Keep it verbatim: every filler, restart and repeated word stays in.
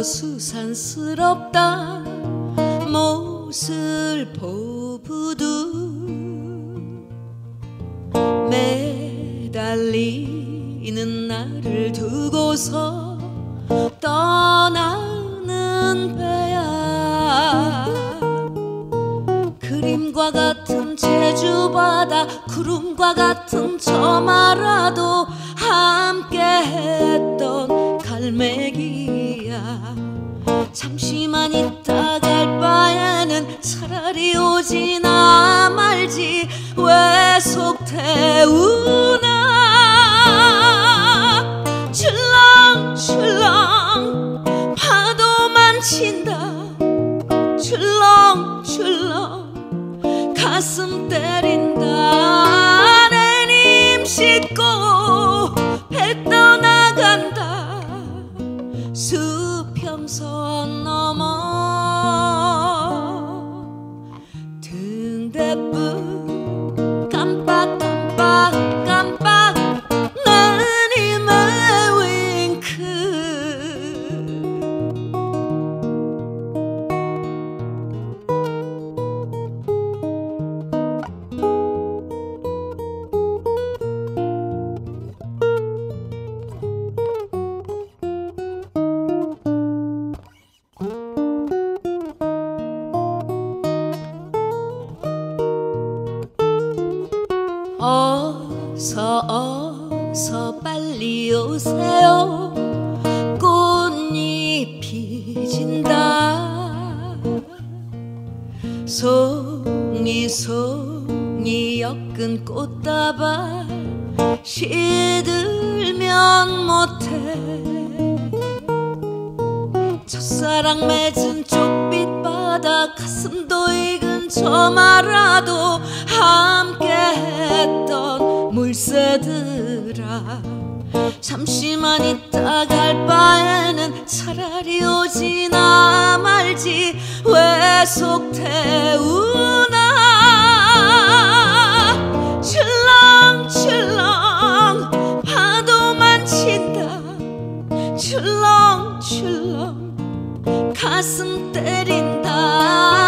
수산스럽다 못을 보부두 매달리는 나를 두고서 떠나는 배야. 그림과 같은 제주바다 구름과 같은 저 마라도 함께했던 갈매기야. 잠시만 있다 갈 바에는 차라리 오지나 말지 왜 속 태우나. 출렁출렁 파도만 친다. 출렁출렁 가슴 때린다. 내 님 싣고 배 떠나간다. 수평선 넘어 등대뿐 깜빡깜빡 깜빡 내 님의 윙크. 어서 어서 빨리 오세요. 꽃잎이 진다. 송이 송이 엮은 꽃다발 시들면 못해. 첫사랑 맺은 쪽빛 바다 가슴도 익은 저 마라도 함께했던 물새들아. 잠시만 있다 갈 바에는 차라리 오지나 말지 왜 속 태우나. 출렁출렁 파도만 친다. 출렁출렁 가슴 때린다.